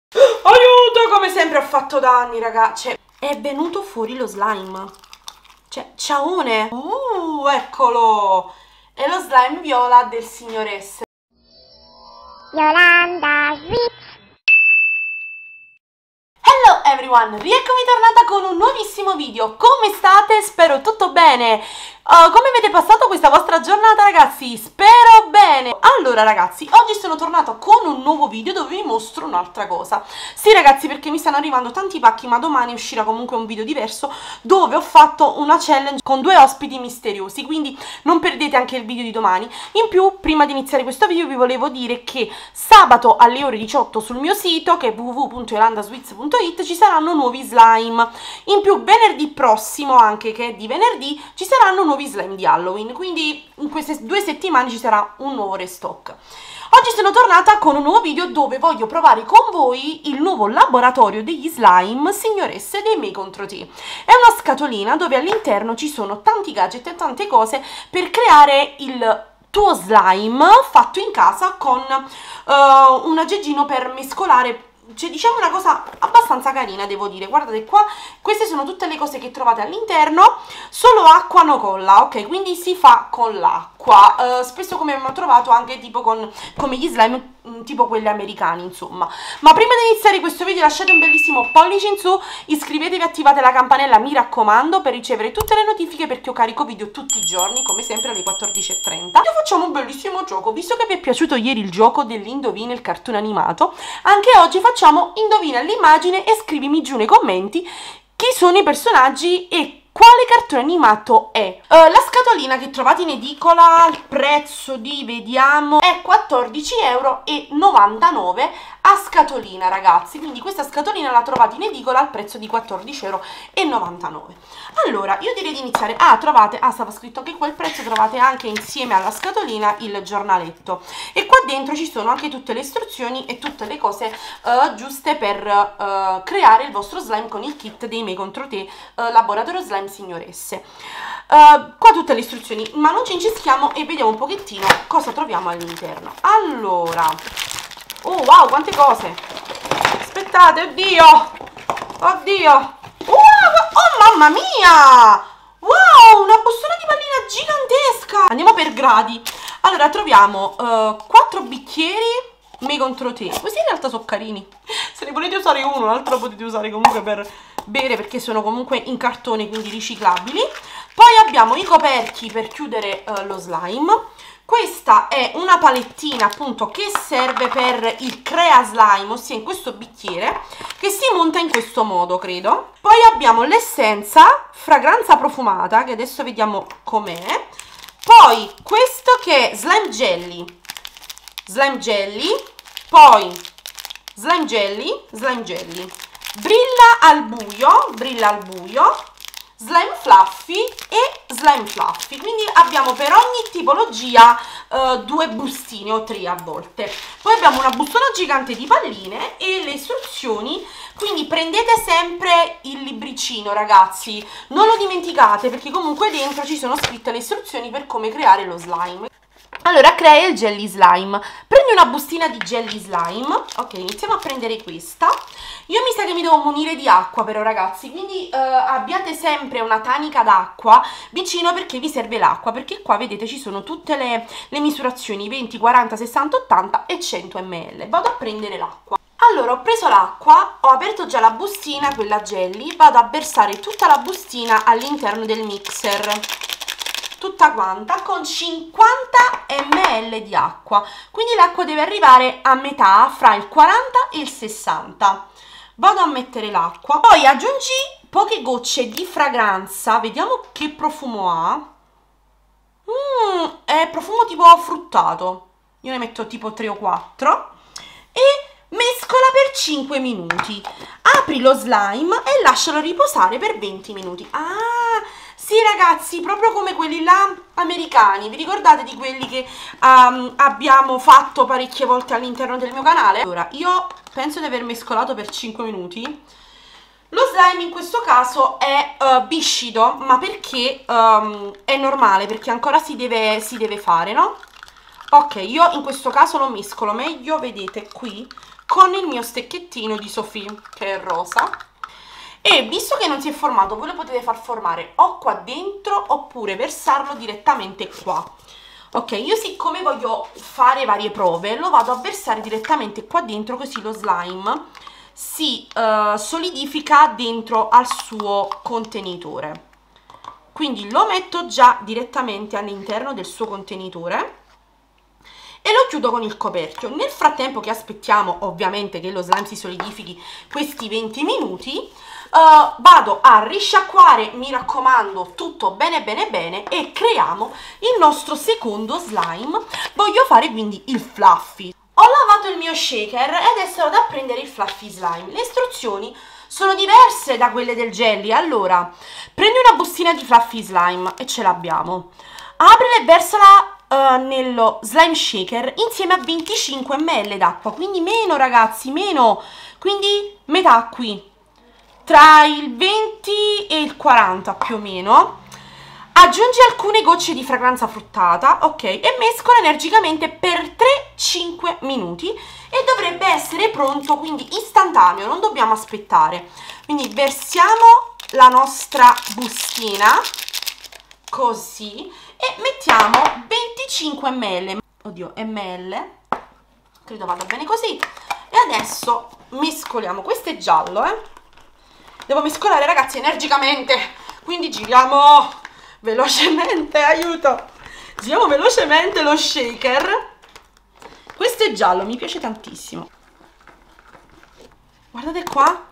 Aiuto, come sempre ho fatto danni, raga. Cioè, è venuto fuori lo slime. Cioè, ciaone. Eccolo. È lo slime viola del signor S. Yolanda Sweet. Hello everyone, rieccomi tornata con un nuovissimo video. Come state? Spero tutto bene. Come avete passato questa vostra giornata, ragazzi? Spero bene. Allora ragazzi, oggi sono tornata con un nuovo video dove vi mostro un'altra cosa. Sì ragazzi, perché mi stanno arrivando tanti pacchi, ma domani uscirà comunque un video diverso dove ho fatto una challenge con due ospiti misteriosi, quindi non perdete anche il video di domani. In più, prima di iniziare questo video vi volevo dire che sabato alle ore 18 sul mio sito, che è www.yolandasweets.it, ci saranno nuovi slime. In più venerdì prossimo, anche che è di venerdì, ci saranno nuovi slime di Halloween, quindi in queste 2 settimane ci sarà un nuovo restock. Oggi sono tornata con un nuovo video dove voglio provare con voi il nuovo laboratorio degli slime Signoresse dei Me Contro Te. È una scatolina dove all'interno ci sono tanti gadget e tante cose per creare il tuo slime fatto in casa con un aggeggino per mescolare. Cioè, diciamo una cosa abbastanza carina, devo dire. Guardate qua, queste sono tutte le cose che trovate all'interno. Solo acqua no colla, ok? Quindi si fa con l'acqua. Spesso come abbiamo trovato anche tipo come gli slime, tipo quelli americani, insomma. Ma prima di iniziare questo video lasciate un bellissimo pollice in su, iscrivetevi, attivate la campanella, mi raccomando, per ricevere tutte le notifiche, perché io carico video tutti i giorni, come sempre alle 14:30. E facciamo un bellissimo gioco. Visto che vi è piaciuto ieri il gioco dell'indovina, il cartone animato, anche oggi facciamo indovina l'immagine e scrivimi giù nei commenti chi sono i personaggi e quale cartone animato è. La scatolina che trovate in edicola, il prezzo di, vediamo, è 14,99 € a scatolina, ragazzi. Quindi questa scatolina la trovate in edicola al prezzo di 14,99 €. Allora, io direi di iniziare. Stava scritto anche quel prezzo, trovate anche insieme alla scatolina il giornaletto. E qua dentro ci sono anche tutte le istruzioni e tutte le cose giuste per creare il vostro slime con il kit dei Me Contro Te laboratorio slime Signoresse. Qua tutte le istruzioni, ma non ci incischiamo e vediamo un pochettino cosa troviamo all'interno. Allora, oh wow, quante cose! Aspettate, oddio! Oddio! Oh mamma mia! Wow, una bustona di pallina gigantesca! Andiamo per gradi. Allora, troviamo 4 bicchieri Me Contro Te. Questi in realtà sono carini. Se ne volete usare uno, l'altro lo potete usare comunque per bere, perché sono comunque in cartone, quindi riciclabili. Poi abbiamo i coperchi per chiudere lo slime. Questa è una palettina appunto che serve per il crea slime, ossia in questo bicchiere, che si monta in questo modo, credo. Poi abbiamo l'essenza fragranza profumata, che adesso vediamo com'è. Poi questo che è slime jelly, poi slime jelly, brilla al buio, slime fluffy e slime fluffy. Quindi abbiamo per ogni tipologia 2 bustine o 3 a volte. Poi abbiamo una bustona gigante di palline e le istruzioni. Quindi prendete sempre il libricino, ragazzi, non lo dimenticate, perché comunque dentro ci sono scritte le istruzioni per come creare lo slime. Allora, crea il jelly slime. Prendi una bustina di jelly slime. Ok, iniziamo a prendere questa. Io mi sa che mi devo munire di acqua però, ragazzi, quindi abbiate sempre una tanica d'acqua vicino, perché vi serve l'acqua, perché qua vedete ci sono tutte le misurazioni 20, 40, 60, 80 e 100 ml. Vado a prendere l'acqua. Allora, ho preso l'acqua, ho aperto già la bustina, quella jelly, vado a versare tutta la bustina all'interno del mixer, tutta quanta, con 50 ml di acqua. Quindi l'acqua deve arrivare a metà, fra il 40 e il 60. Vado a mettere l'acqua, poi aggiungi poche gocce di fragranza, vediamo che profumo ha. È profumo tipo fruttato, io ne metto tipo 3 o 4 e mescola per 5 minuti. Apri lo slime e lascialo riposare per 20 minuti. Ah, sì ragazzi, proprio come quelli là americani. Vi ricordate di quelli che abbiamo fatto parecchie volte all'interno del mio canale? Allora, io penso di aver mescolato per 5 minuti. Lo slime in questo caso è viscido, ma perché è normale, perché ancora si deve fare, no? Ok, io in questo caso lo mescolo meglio, vedete qui, con il mio stecchettino di Sophie, che è rosa. E visto che non si è formato, voi lo potete far formare o qua dentro oppure versarlo direttamente qua. Ok, io siccome voglio fare varie prove, lo vado a versare direttamente qua dentro, così lo slime si solidifica dentro al suo contenitore. Quindi lo metto già direttamente all'interno del suo contenitore e lo chiudo con il coperchio. Nel frattempo che aspettiamo ovviamente che lo slime si solidifichi questi 20 minuti, vado a risciacquare, mi raccomando, tutto bene bene bene, e creiamo il nostro secondo slime. Voglio fare quindi il fluffy. Ho lavato il mio shaker e adesso vado a prendere il fluffy slime. Le istruzioni sono diverse da quelle del jelly. Allora, prendi una bustina di fluffy slime e ce l'abbiamo. Aprila e versala nello slime shaker insieme a 25 ml d'acqua, quindi meno ragazzi, meno, quindi metà qui, tra il 20 e il 40 più o meno. Aggiungi alcune gocce di fragranza fruttata, ok, e mescola energicamente per 3-5 minuti e dovrebbe essere pronto, quindi istantaneo, non dobbiamo aspettare. Quindi versiamo la nostra bustina così e mettiamo 25 ml, oddio, ml, credo vada bene così. E adesso mescoliamo, questo è giallo, devo mescolare ragazzi energicamente, quindi giriamo velocemente, aiuto, giriamo velocemente lo shaker. Questo è giallo, mi piace tantissimo, guardate qua.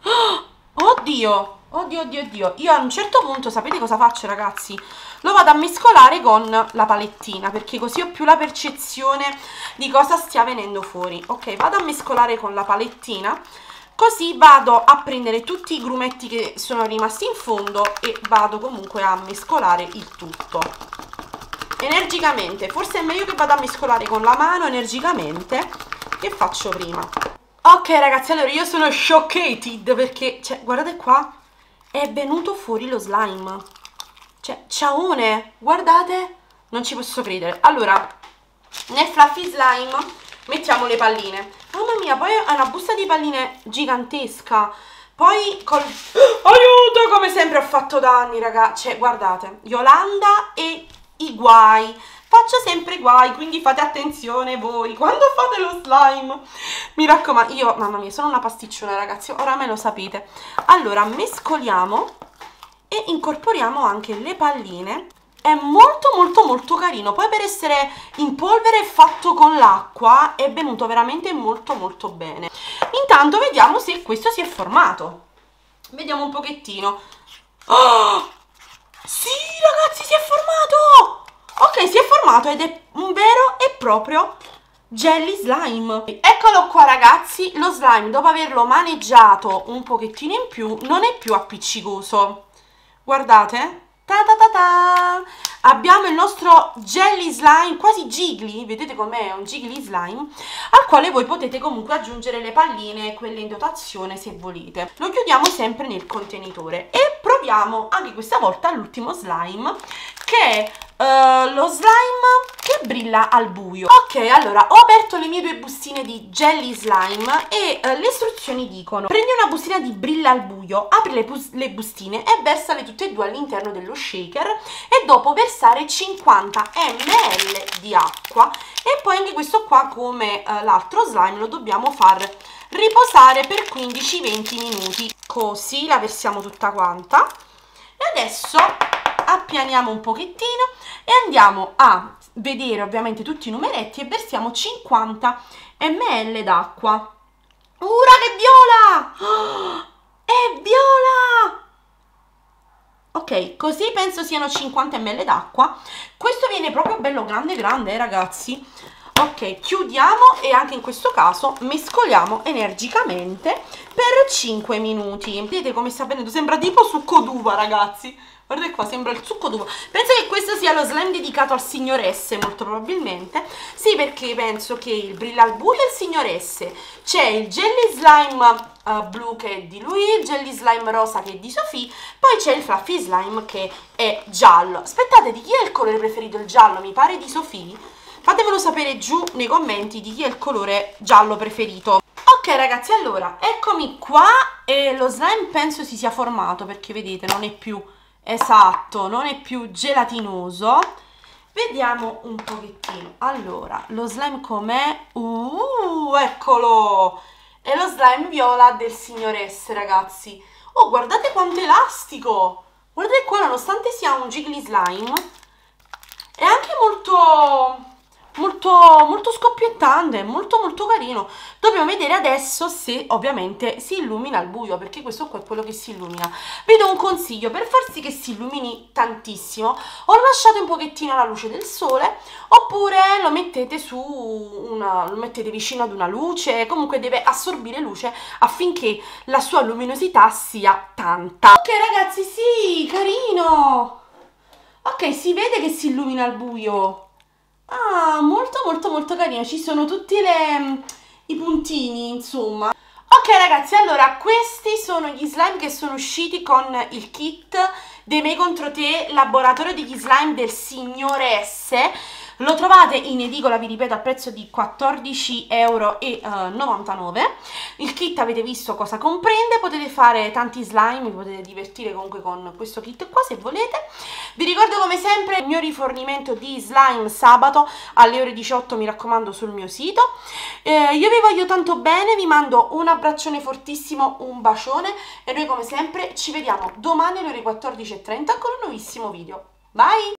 Oddio, oddio, oddio, oddio. Io a un certo punto, sapete cosa faccio ragazzi? Lo vado a mescolare con la palettina, perché così ho più la percezione di cosa stia venendo fuori. Ok, vado a mescolare con la palettina, così vado a prendere tutti i grumetti che sono rimasti in fondo e vado comunque a mescolare il tutto energicamente. Forse è meglio che vado a mescolare con la mano energicamente che faccio prima. Ok ragazzi, allora io sono shocked perché, cioè, guardate qua, è venuto fuori lo slime, cioè, ciaone, guardate, non ci posso credere. Allora, nel fluffy slime mettiamo le palline, mamma mia, poi è una busta di palline gigantesca, poi col... aiuto, come sempre ho fatto danni ragazzi, cioè, guardate, Yolanda e i guai, faccio sempre guai, quindi fate attenzione voi quando fate lo slime, mi raccomando. Io, mamma mia, sono una pasticciona ragazzi, ora me lo sapete. Allora mescoliamo e incorporiamo anche le palline. È molto molto molto carino, poi per essere in polvere fatto con l'acqua è venuto veramente molto molto bene. Intanto vediamo se questo si è formato, vediamo un pochettino. Oh! Sì ragazzi, si è formato! Ok, si è formato ed è un vero e proprio jelly slime. Eccolo qua ragazzi, lo slime dopo averlo maneggiato un pochettino in più non è più appiccicoso. Guardate, ta ta ta ta! Abbiamo il nostro jelly slime quasi jiggly, vedete com'è? Un jiggly slime al quale voi potete comunque aggiungere le palline, quelle in dotazione se volete. Lo chiudiamo sempre nel contenitore e proviamo anche questa volta l'ultimo slime, che è lo slime che brilla al buio. Ok, allora ho aperto le mie due bustine di jelly slime e le istruzioni dicono: prendi una bustina di brilla al buio, apri le bustine e versale tutte e due all'interno dello shaker e dopo versare 50 ml di acqua. E poi anche questo qua, come l'altro slime, lo dobbiamo far riposare per 15-20 minuti, così la versiamo tutta quanta. E adesso appianiamo un pochettino e andiamo a vedere ovviamente tutti i numeretti e versiamo 50 ml d'acqua. Ura, che viola! Oh, è viola! Ok, così penso siano 50 ml d'acqua. Questo viene proprio bello grande grande, ragazzi. Ok, chiudiamo e anche in questo caso mescoliamo energicamente per 5 minuti. Vedete come sta venendo? Sembra tipo succo d'uva, ragazzi. Guardate qua, sembra il succo d'uva. Penso che questo sia lo slime dedicato al signor S, molto probabilmente. Sì, perché penso che il brilla al buio è il signor S. C'è il jelly slime blu che è di lui, il jelly slime rosa che è di Sophie, poi c'è il fluffy slime che è giallo. Aspettate, di chi è il colore preferito? Il giallo, mi pare di Sophie. Fatemelo sapere giù nei commenti di chi è il colore giallo preferito. Ok ragazzi, allora, eccomi qua e lo slime penso si sia formato perché vedete non è più esatto, non è più gelatinoso. Vediamo un pochettino. Allora, lo slime com'è? Eccolo! È lo slime viola del signor S, ragazzi. Oh, guardate quanto elastico! Guardate qua, nonostante sia un jiggly slime, è anche molto scoppiettante, molto carino. Dobbiamo vedere adesso se ovviamente si illumina al buio, perché questo qua è quello che si illumina. Vi do un consiglio: per far sì che si illumini tantissimo o lo lasciate un pochettino alla luce del sole, oppure lo mettete lo mettete vicino ad una luce. Comunque deve assorbire luce affinché la sua luminosità sia tanta. Ok ragazzi, sì, carino. Ok, si vede che si illumina al buio. Ah, molto carino. Ci sono tutti i puntini, insomma. Ok ragazzi, allora questi sono gli slime che sono usciti con il kit dei miei contro te laboratorio degli slime del signore S. Lo trovate in edicola, vi ripeto, a prezzo di 14,99 €. Il kit avete visto cosa comprende, potete fare tanti slime, vi potete divertire comunque con questo kit qua se volete. Vi ricordo come sempre il mio rifornimento di slime sabato alle ore 18, mi raccomando, sul mio sito. Io vi voglio tanto bene, vi mando un abbraccione fortissimo, un bacione e noi come sempre ci vediamo domani alle ore 14:30 con un nuovissimo video. Bye!